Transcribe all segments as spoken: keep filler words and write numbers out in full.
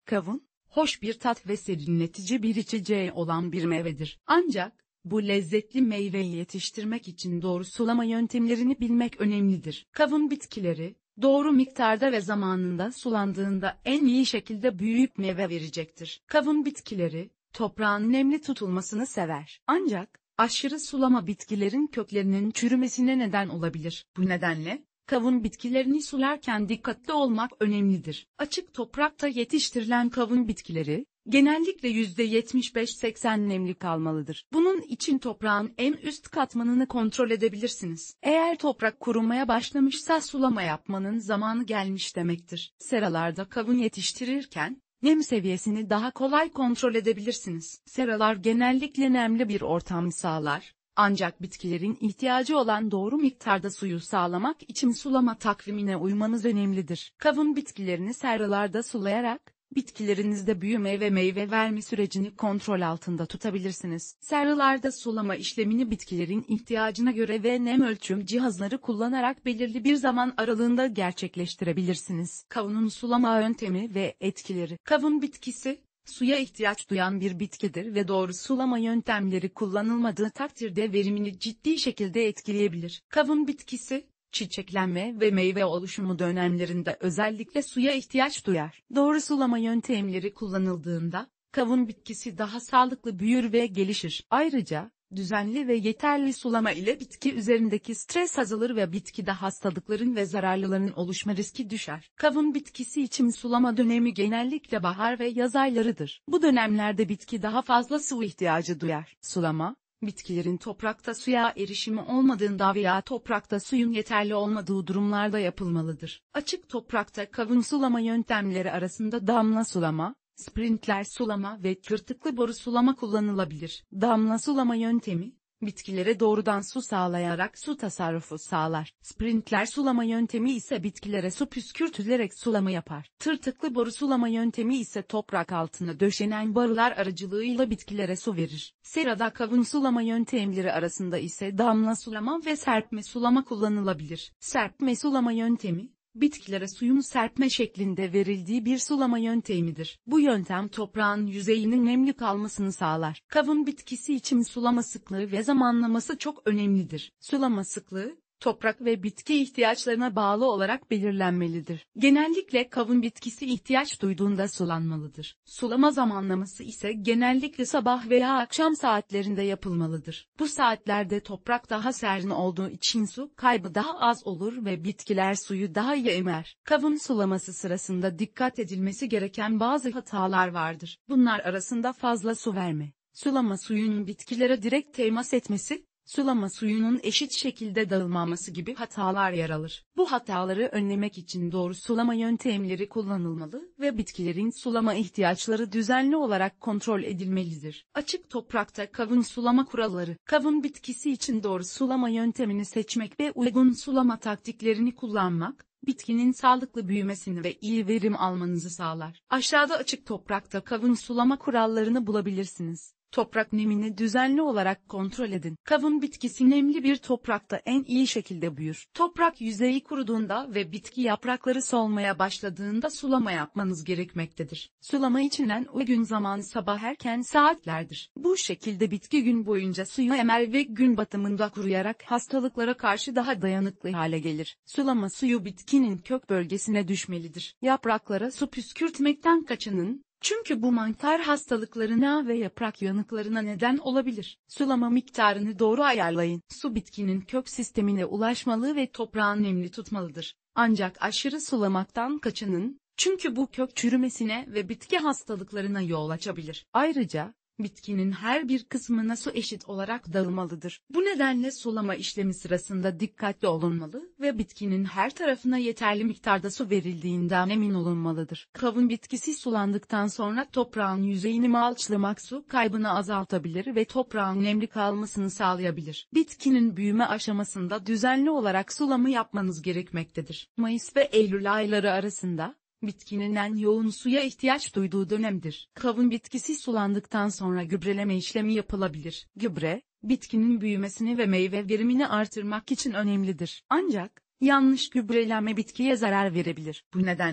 Kavun, hoş bir tat ve serinletici bir içeceği olan bir meyvedir. Ancak, bu lezzetli meyveyi yetiştirmek için doğru sulama yöntemlerini bilmek önemlidir. Kavun bitkileri, doğru miktarda ve zamanında sulandığında en iyi şekilde büyüyüp meyve verecektir. Kavun bitkileri, toprağın nemli tutulmasını sever. Ancak, aşırı sulama bitkilerin köklerinin çürümesine neden olabilir. Bu nedenle, kavun bitkilerini sularken dikkatli olmak önemlidir. Açık toprakta yetiştirilen kavun bitkileri, genellikle yüzde yetmiş beş seksen nemli kalmalıdır. Bunun için toprağın en üst katmanını kontrol edebilirsiniz. Eğer toprak kurumaya başlamışsa sulama yapmanın zamanı gelmiş demektir. Seralarda kavun yetiştirirken, nem seviyesini daha kolay kontrol edebilirsiniz. Seralar genellikle nemli bir ortam sağlar. Ancak bitkilerin ihtiyacı olan doğru miktarda suyu sağlamak için sulama takvimine uymanız önemlidir. Kavun bitkilerini seralarda sulayarak, bitkilerinizde büyüme ve meyve verme sürecini kontrol altında tutabilirsiniz. Seralarda sulama işlemini bitkilerin ihtiyacına göre ve nem ölçüm cihazları kullanarak belirli bir zaman aralığında gerçekleştirebilirsiniz. Kavunun sulama yöntemi ve etkileri. Kavun bitkisi, suya ihtiyaç duyan bir bitkidir ve doğru sulama yöntemleri kullanılmadığı takdirde verimini ciddi şekilde etkileyebilir. Kavun bitkisi, çiçeklenme ve meyve oluşumu dönemlerinde özellikle suya ihtiyaç duyar. Doğru sulama yöntemleri kullanıldığında, kavun bitkisi daha sağlıklı büyür ve gelişir. Ayrıca, düzenli ve yeterli sulama ile bitki üzerindeki stres azalır ve bitkide hastalıkların ve zararlıların oluşma riski düşer. Kavun bitkisi için sulama dönemi genellikle bahar ve yaz aylarıdır. Bu dönemlerde bitki daha fazla su ihtiyacı duyar. Sulama, bitkilerin toprakta suya erişimi olmadığında veya toprakta suyun yeterli olmadığı durumlarda yapılmalıdır. Açık toprakta kavun sulama yöntemleri arasında damla sulama, sprinkler sulama ve tırtıklı boru sulama kullanılabilir. Damla sulama yöntemi, bitkilere doğrudan su sağlayarak su tasarrufu sağlar. Sprinkler sulama yöntemi ise bitkilere su püskürtülerek sulama yapar. Tırtıklı boru sulama yöntemi ise toprak altına döşenen borular aracılığıyla bitkilere su verir. Serada kavun sulama yöntemleri arasında ise damla sulama ve serpme sulama kullanılabilir. Serpme sulama yöntemi, bitkilere suyun serpme şeklinde verildiği bir sulama yöntemidir. Bu yöntem toprağın yüzeyinin nemli kalmasını sağlar. Kavun bitkisi için sulama sıklığı ve zamanlaması çok önemlidir. Sulama sıklığı, toprak ve bitki ihtiyaçlarına bağlı olarak belirlenmelidir. Genellikle kavun bitkisi ihtiyaç duyduğunda sulanmalıdır. Sulama zamanlaması ise genellikle sabah veya akşam saatlerinde yapılmalıdır. Bu saatlerde toprak daha serin olduğu için su kaybı daha az olur ve bitkiler suyu daha iyi emer. Kavun sulaması sırasında dikkat edilmesi gereken bazı hatalar vardır. Bunlar arasında fazla su verme, sulama suyunun bitkilere direkt temas etmesi, sulama suyunun eşit şekilde dağılmaması gibi hatalar yer alır. Bu hataları önlemek için doğru sulama yöntemleri kullanılmalı ve bitkilerin sulama ihtiyaçları düzenli olarak kontrol edilmelidir. Açık toprakta kavun sulama kuralları. Kavun bitkisi için doğru sulama yöntemini seçmek ve uygun sulama taktiklerini kullanmak, bitkinin sağlıklı büyümesini ve iyi verim almanızı sağlar. Aşağıda açık toprakta kavun sulama kurallarını bulabilirsiniz. Toprak nemini düzenli olarak kontrol edin. Kavun bitkisi nemli bir toprakta en iyi şekilde büyür. Toprak yüzeyi kuruduğunda ve bitki yaprakları solmaya başladığında sulama yapmanız gerekmektedir. Sulama için en uygun zaman sabah erken saatlerdir. Bu şekilde bitki gün boyunca suyu emer ve gün batımında kuruyarak hastalıklara karşı daha dayanıklı hale gelir. Sulama suyu bitkinin kök bölgesine düşmelidir. Yapraklara su püskürtmekten kaçının. Çünkü bu mantar hastalıklarına ve yaprak yanıklarına neden olabilir. Sulama miktarını doğru ayarlayın. Su bitkinin kök sistemine ulaşmalı ve toprağın nemli tutmalıdır. Ancak aşırı sulamaktan kaçının, çünkü bu kök çürümesine ve bitki hastalıklarına yol açabilir. Ayrıca, bitkinin her bir kısmına su eşit olarak dağılmalıdır. Bu nedenle sulama işlemi sırasında dikkatli olunmalı ve bitkinin her tarafına yeterli miktarda su verildiğinden emin olunmalıdır. Kavun bitkisi sulandıktan sonra toprağın yüzeyini malçlamak su kaybını azaltabilir ve toprağın nemli kalmasını sağlayabilir. Bitkinin büyüme aşamasında düzenli olarak sulama yapmanız gerekmektedir. Mayıs ve Eylül ayları arasında, bitkinin en yoğun suya ihtiyaç duyduğu dönemdir. Kavun bitkisi sulandıktan sonra gübreleme işlemi yapılabilir. Gübre, bitkinin büyümesini ve meyve verimini artırmak için önemlidir. Ancak, yanlış gübrelenme bitkiye zarar verebilir. Bu nedenle,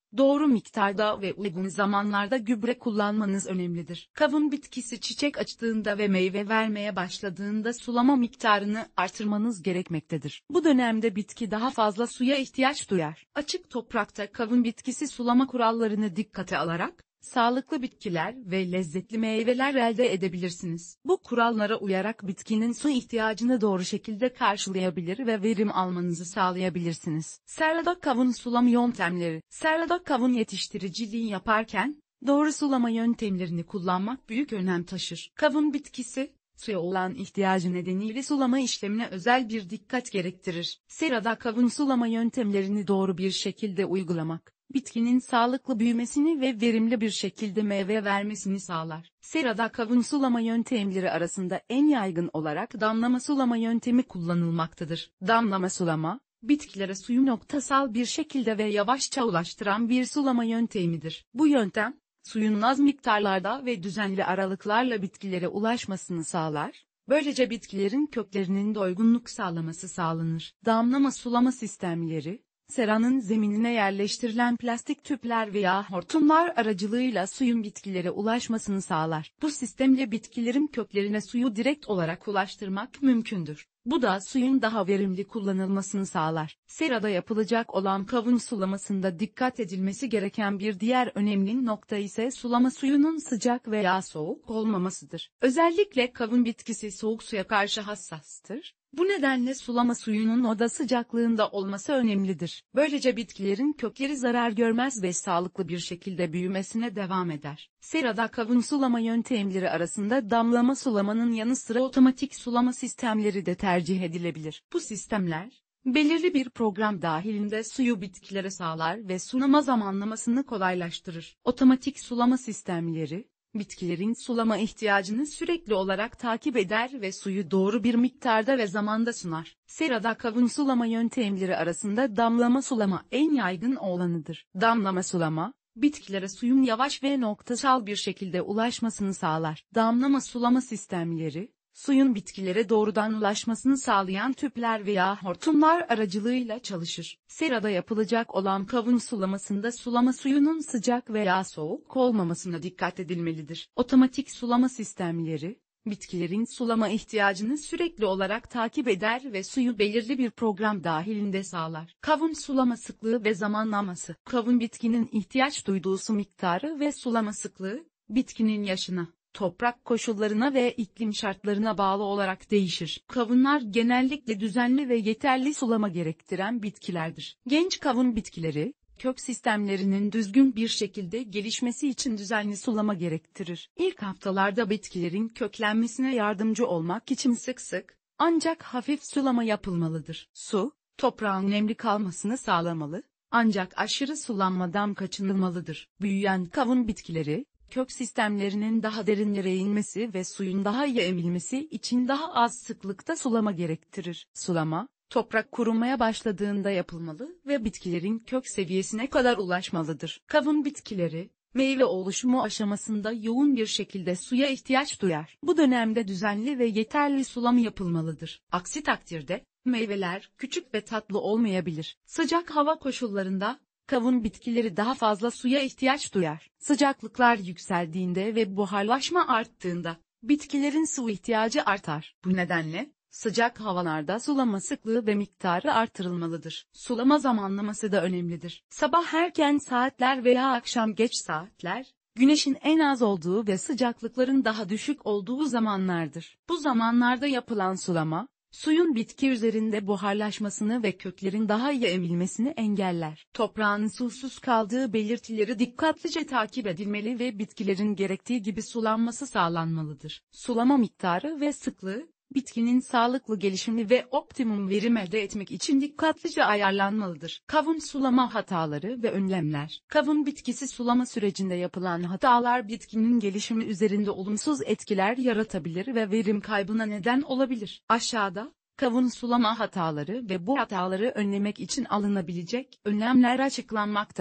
Doğru miktarda ve uygun zamanlarda gübre kullanmanız önemlidir. Kavun bitkisi çiçek açtığında ve meyve vermeye başladığında sulama miktarını artırmanız gerekmektedir. Bu dönemde bitki daha fazla suya ihtiyaç duyar. Açık toprakta kavun bitkisi sulama kurallarını dikkate alarak, sağlıklı bitkiler ve lezzetli meyveler elde edebilirsiniz. Bu kurallara uyarak bitkinin su ihtiyacını doğru şekilde karşılayabilir ve verim almanızı sağlayabilirsiniz. Serada kavun sulama yöntemleri. Serada kavun yetiştiriciliği yaparken, doğru sulama yöntemlerini kullanmak büyük önem taşır. Kavun bitkisi, suya olan ihtiyacı nedeniyle sulama işlemine özel bir dikkat gerektirir. Serada kavun sulama yöntemlerini doğru bir şekilde uygulamak, bitkinin sağlıklı büyümesini ve verimli bir şekilde meyve vermesini sağlar. Serada kavun sulama yöntemleri arasında en yaygın olarak damlama sulama yöntemi kullanılmaktadır. Damlama sulama, bitkilere suyu noktasal bir şekilde ve yavaşça ulaştıran bir sulama yöntemidir. Bu yöntem, suyun az miktarlarda ve düzenli aralıklarla bitkilere ulaşmasını sağlar. Böylece bitkilerin köklerinin doygunluk sağlaması sağlanır. Damlama sulama sistemleri, seranın zeminine yerleştirilen plastik tüpler veya hortumlar aracılığıyla suyun bitkilere ulaşmasını sağlar. Bu sistemle bitkilerin köklerine suyu direkt olarak ulaştırmak mümkündür. Bu da suyun daha verimli kullanılmasını sağlar. Serada yapılacak olan kavun sulamasında dikkat edilmesi gereken bir diğer önemli nokta ise sulama suyunun sıcak veya soğuk olmamasıdır. Özellikle kavun bitkisi soğuk suya karşı hassastır. Bu nedenle sulama suyunun oda sıcaklığında olması önemlidir. Böylece bitkilerin kökleri zarar görmez ve sağlıklı bir şekilde büyümesine devam eder. Serada kavun sulama yöntemleri arasında damlama sulamanın yanı sıra otomatik sulama sistemleri de tercih edilebilir. Bu sistemler, belirli bir program dahilinde suyu bitkilere sağlar ve sulama zamanlamasını kolaylaştırır. Otomatik sulama sistemleri, bitkilerin sulama ihtiyacını sürekli olarak takip eder ve suyu doğru bir miktarda ve zamanda sunar. Serada kavun sulama yöntemleri arasında damlama sulama en yaygın olanıdır. Damlama sulama, bitkilere suyun yavaş ve noktasal bir şekilde ulaşmasını sağlar. Damlama sulama sistemleri, suyun bitkilere doğrudan ulaşmasını sağlayan tüpler veya hortumlar aracılığıyla çalışır. Serada yapılacak olan kavun sulamasında sulama suyunun sıcak veya soğuk olmamasına dikkat edilmelidir. Otomatik sulama sistemleri, bitkilerin sulama ihtiyacını sürekli olarak takip eder ve suyu belirli bir program dahilinde sağlar. Kavun sulama sıklığı ve zamanlaması. Kavun bitkinin ihtiyaç duyduğu su miktarı ve sulama sıklığı, bitkinin yaşına, toprak koşullarına ve iklim şartlarına bağlı olarak değişir. Kavunlar genellikle düzenli ve yeterli sulama gerektiren bitkilerdir. Genç kavun bitkileri, kök sistemlerinin düzgün bir şekilde gelişmesi için düzenli sulama gerektirir. İlk haftalarda bitkilerin köklenmesine yardımcı olmak için sık sık, ancak hafif sulama yapılmalıdır. Su, toprağın nemli kalmasını sağlamalı, ancak aşırı sulanmadan kaçınılmalıdır. Büyüyen kavun bitkileri, kök sistemlerinin daha derinlere inmesi ve suyun daha iyi emilmesi için daha az sıklıkta sulama gerektirir. Sulama, toprak kurumaya başladığında yapılmalı ve bitkilerin kök seviyesine kadar ulaşmalıdır. Kavun bitkileri, meyve oluşumu aşamasında yoğun bir şekilde suya ihtiyaç duyar. Bu dönemde düzenli ve yeterli sulama yapılmalıdır. Aksi takdirde, meyveler küçük ve tatlı olmayabilir. Sıcak hava koşullarında, kavun bitkileri daha fazla suya ihtiyaç duyar. Sıcaklıklar yükseldiğinde ve buharlaşma arttığında, bitkilerin su ihtiyacı artar. Bu nedenle, sıcak havalarda sulama sıklığı ve miktarı artırılmalıdır. Sulama zamanlaması da önemlidir. Sabah erken saatler veya akşam geç saatler, güneşin en az olduğu ve sıcaklıkların daha düşük olduğu zamanlardır. Bu zamanlarda yapılan sulama, suyun bitki üzerinde buharlaşmasını ve köklerin daha iyi emilmesini engeller. Toprağın susuz kaldığı belirtileri dikkatlice takip edilmeli ve bitkilerin gerektiği gibi sulanması sağlanmalıdır. Sulama miktarı ve sıklığı, bitkinin sağlıklı gelişimi ve optimum verim elde etmek için dikkatlice ayarlanmalıdır. Kavun sulama hataları ve önlemler. Kavun bitkisi sulama sürecinde yapılan hatalar bitkinin gelişimi üzerinde olumsuz etkiler yaratabilir ve verim kaybına neden olabilir. Aşağıda, kavun sulama hataları ve bu hataları önlemek için alınabilecek önlemler açıklanmaktadır.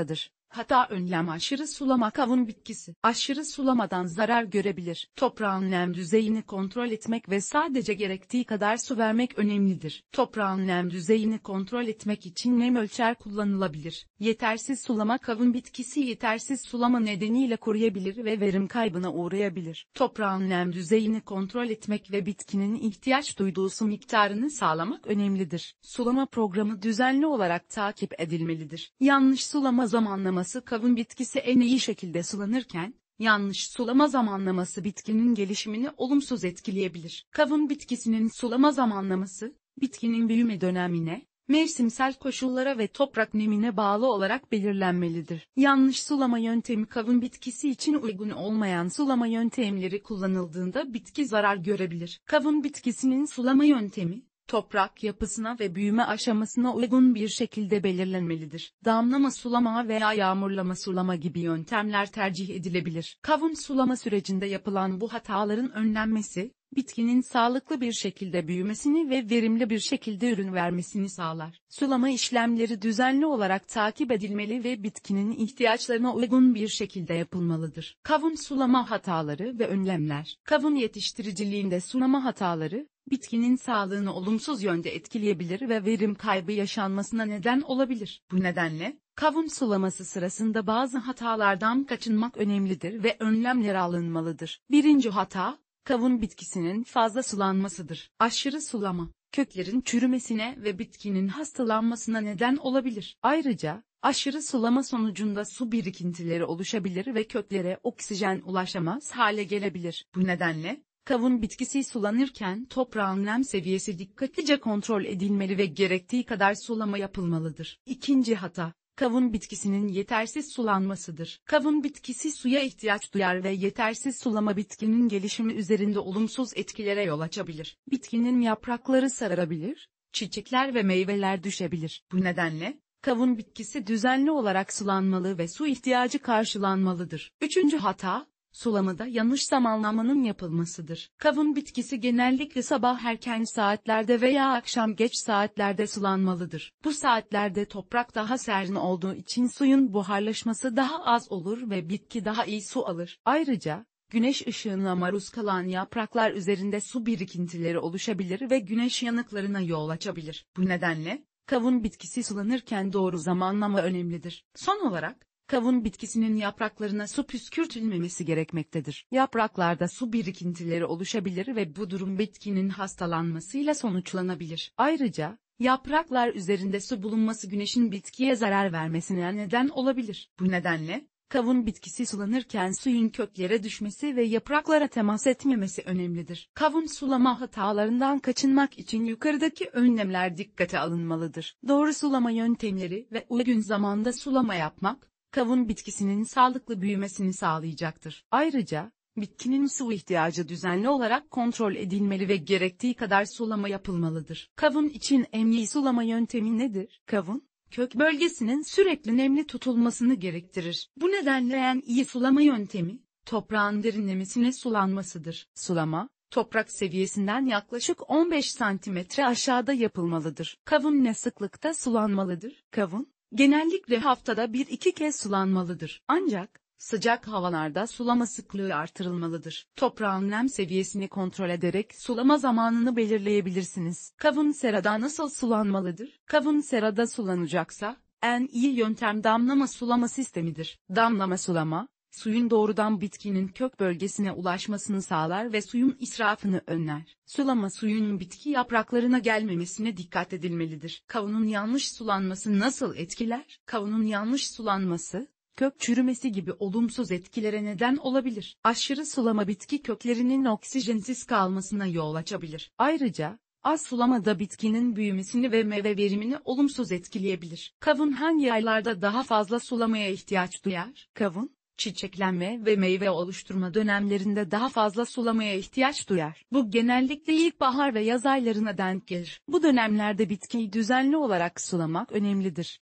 Hata önlem aşırı sulama kavun bitkisi aşırı sulamadan zarar görebilir. Toprağın nem düzeyini kontrol etmek ve sadece gerektiği kadar su vermek önemlidir. Toprağın nem düzeyini kontrol etmek için nem ölçer kullanılabilir. Yetersiz sulama kavun bitkisi yetersiz sulama nedeniyle kuruyabilir ve verim kaybına uğrayabilir. Toprağın nem düzeyini kontrol etmek ve bitkinin ihtiyaç duyduğu su miktarını sağlamak önemlidir. Sulama programı düzenli olarak takip edilmelidir. Yanlış sulama zamanlaması kavun bitkisi en iyi şekilde sulanırken, yanlış sulama zamanlaması bitkinin gelişimini olumsuz etkileyebilir. Kavun bitkisinin sulama zamanlaması, bitkinin büyüme dönemine, mevsimsel koşullara ve toprak nemine bağlı olarak belirlenmelidir. Yanlış sulama yöntemi kavun bitkisi için uygun olmayan sulama yöntemleri kullanıldığında bitki zarar görebilir. Kavun bitkisinin sulama yöntemi, toprak yapısına ve büyüme aşamasına uygun bir şekilde belirlenmelidir. Damlama sulama veya yağmurlama sulama gibi yöntemler tercih edilebilir. Kavun sulama sürecinde yapılan bu hataların önlenmesi, bitkinin sağlıklı bir şekilde büyümesini ve verimli bir şekilde ürün vermesini sağlar. Sulama işlemleri düzenli olarak takip edilmeli ve bitkinin ihtiyaçlarına uygun bir şekilde yapılmalıdır. Kavun sulama hataları ve önlemler. Kavun yetiştiriciliğinde sulama hataları, bitkinin sağlığını olumsuz yönde etkileyebilir ve verim kaybı yaşanmasına neden olabilir. Bu nedenle, kavun sulaması sırasında bazı hatalardan kaçınmak önemlidir ve önlemler alınmalıdır. Birinci hata, kavun bitkisinin fazla sulanmasıdır. Aşırı sulama, köklerin çürümesine ve bitkinin hastalanmasına neden olabilir. Ayrıca, aşırı sulama sonucunda su birikintileri oluşabilir ve köklere oksijen ulaşamaz hale gelebilir. Bu nedenle, kavun bitkisi sulanırken toprağın nem seviyesi dikkatlice kontrol edilmeli ve gerektiği kadar sulama yapılmalıdır. İkinci hata, kavun bitkisinin yetersiz sulanmasıdır. Kavun bitkisi suya ihtiyaç duyar ve yetersiz sulama bitkinin gelişimi üzerinde olumsuz etkilere yol açabilir. Bitkinin yaprakları sararabilir, çiçekler ve meyveler düşebilir. Bu nedenle, kavun bitkisi düzenli olarak sulanmalı ve su ihtiyacı karşılanmalıdır. Üçüncü hata, sulamada yanlış zamanlamanın yapılmasıdır. Kavun bitkisi genellikle sabah erken saatlerde veya akşam geç saatlerde sulanmalıdır. Bu saatlerde toprak daha serin olduğu için suyun buharlaşması daha az olur ve bitki daha iyi su alır. Ayrıca, güneş ışığına maruz kalan yapraklar üzerinde su birikintileri oluşabilir ve güneş yanıklarına yol açabilir. Bu nedenle, kavun bitkisi sulanırken doğru zamanlama önemlidir. Son olarak, kavun bitkisinin yapraklarına su püskürtülmemesi gerekmektedir. Yapraklarda su birikintileri oluşabilir ve bu durum bitkinin hastalanmasıyla sonuçlanabilir. Ayrıca, yapraklar üzerinde su bulunması güneşin bitkiye zarar vermesine neden olabilir. Bu nedenle, kavun bitkisi sulanırken suyun köklere düşmesi ve yapraklara temas etmemesi önemlidir. Kavun sulama hatalarından kaçınmak için yukarıdaki önlemler dikkate alınmalıdır. Doğru sulama yöntemleri ve uygun zamanda sulama yapmak, kavun bitkisinin sağlıklı büyümesini sağlayacaktır. Ayrıca, bitkinin su ihtiyacı düzenli olarak kontrol edilmeli ve gerektiği kadar sulama yapılmalıdır. Kavun için en iyi sulama yöntemi nedir? Kavun, kök bölgesinin sürekli nemli tutulmasını gerektirir. Bu nedenle en iyi sulama yöntemi, toprağın derinlemesine sulanmasıdır. Sulama, toprak seviyesinden yaklaşık on beş santimetre aşağıda yapılmalıdır. Kavun ne sıklıkta sulanmalıdır? Kavun, genellikle haftada bir iki kez sulanmalıdır. Ancak, sıcak havalarda sulama sıklığı artırılmalıdır. Toprağın nem seviyesini kontrol ederek sulama zamanını belirleyebilirsiniz. Kavun serada nasıl sulanmalıdır? Kavun serada sulanacaksa, en iyi yöntem damlama sulama sistemidir. Damlama sulama, suyun doğrudan bitkinin kök bölgesine ulaşmasını sağlar ve suyun israfını önler. Sulama suyunun bitki yapraklarına gelmemesine dikkat edilmelidir. Kavunun yanlış sulanması nasıl etkiler? Kavunun yanlış sulanması, kök çürümesi gibi olumsuz etkilere neden olabilir. Aşırı sulama bitki köklerinin oksijensiz kalmasına yol açabilir. Ayrıca, az sulama da bitkinin büyümesini ve meyve verimini olumsuz etkileyebilir. Kavun hangi aylarda daha fazla sulamaya ihtiyaç duyar? Kavun, çiçeklenme ve meyve oluşturma dönemlerinde daha fazla sulamaya ihtiyaç duyar. Bu genellikle ilkbahar ve yaz aylarına denk gelir. Bu dönemlerde bitkiyi düzenli olarak sulamak önemlidir.